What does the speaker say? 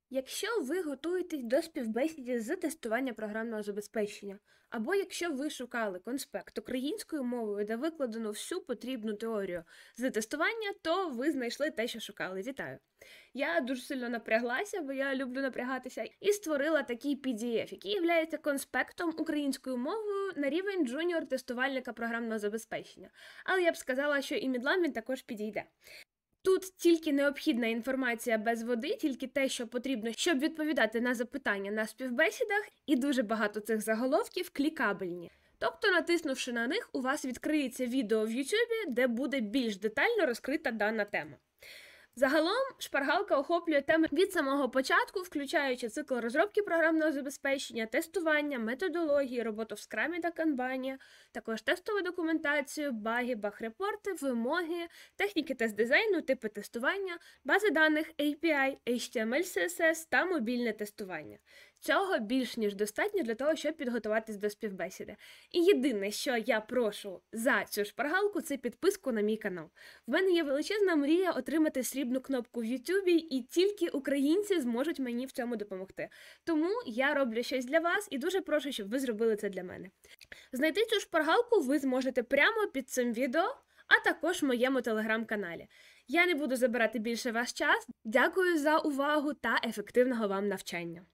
Якщо ви готуєтесь до співбесіди з тестування програмного забезпечення, або якщо ви шукали конспект українською мовою, де викладено всю потрібну теорію з тестування, то ви знайшли те, що шукали. Вітаю! Я дуже сильно напряглася, бо я люблю напрягатися, і створила такий PDF, який є конспектом українською мовою на рівень джуніор-тестувальника програмного забезпечення. Але я б сказала, що і мідлам він також підійде. Тут тільки необхідна інформація без води, тільки те, що потрібно, щоб відповідати на запитання на співбесідах, і дуже багато цих заголовків клікабельні. Тобто, натиснувши на них, у вас відкриється відео в YouTube, де буде більш детально розкрита дана тема. Загалом, шпаргалка охоплює теми від самого початку, включаючи цикл розробки програмного забезпечення, тестування, методології, роботу в скрамі та канбані, також тестову документацію, баги, баг-репорти, вимоги, техніки тест-дизайну, типи тестування, бази даних, API, HTML, CSS та мобільне тестування. Цього більш ніж достатньо для того, щоб підготуватись до співбесіди. І єдине, що я прошу за цю шпаргалку, це підписку на мій канал. В мене є величезна мрія отримати срібну кнопку в Ютубі, і тільки українці зможуть мені в цьому допомогти. Тому я роблю щось для вас і дуже прошу, щоб ви зробили це для мене. Знайти цю шпаргалку ви зможете прямо під цим відео, а також в моєму телеграм-каналі. Я не буду забирати більше ваш час. Дякую за увагу та ефективного вам навчання.